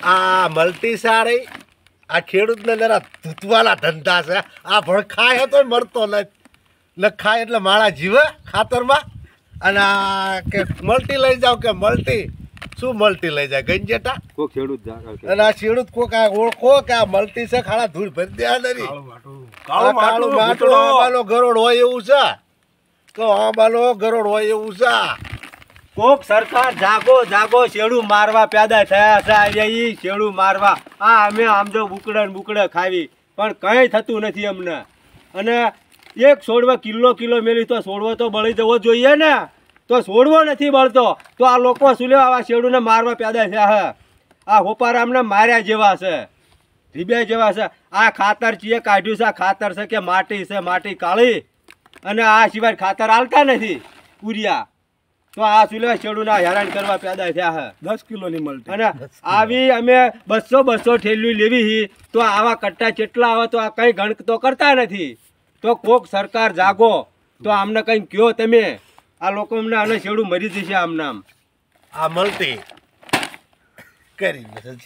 આ મલ્ટી સારી આ ખેડૂતને જરા ધૂતવાના ધંધા છે. આ ભણ ખાય તો મળતો નથી, ખાય એટલે માળા જીવે ખાતરમાં. અને આ કે મલ્ટી લઈ જાવ કે મલ્ટી શું મલ્ટી લઈ જાય ગંજેટા કોઈ ખેડૂત અને આ ખેડૂત કોક આ ઓળખો કે આ મલ્ટી છે ખાડા ધૂળ ભરી દે નરી કાળું માટો આંબાનો ગરોડ હોય એવું છે તો આંબાનો ગરોડ હોય એવું છે. કોક સરકાર જાગો જાગો શેડું મારવા પેદા થયા છે. ઈ શેડું મારવા આ અમે આમ જો બુકડે ખાવી પણ કંઈ થતું નથી અમને. અને એક છોડવા કિલો મેલી તો છોડવો તો બળી જવો જોઈએ ને, તો છોડવો નથી બળતો તો આ લોકો શું લેવા આવા શેડુને મારવા પેદા થયા છે. આ હોપારા અમને માર્યા જેવા છે, રીબ્યા જેવા છે. આ ખાતર ચીએ કાઢ્યું છે, આ ખાતર છે કે માટી છે, માટી કાળી, અને આ સિવાય ખાતર હાલતા નથી પૂરિયા. તો આ શું લેવા શેડુના હેરાન કરવા પેદા થયા છે. 10 કિલોની મળતી અને આવી અમે 200 ઠેલી લેવી તો આવા કટ્ટા કેટલા આવે તો આ કંઈ ગણક તો કરતા નથી. તો કોક સરકાર જાગો તો આમને કંઈ કયો તમે. આ લોકો અમને આને શેડું મરી જશે આમ નામ. આ મળતી કરી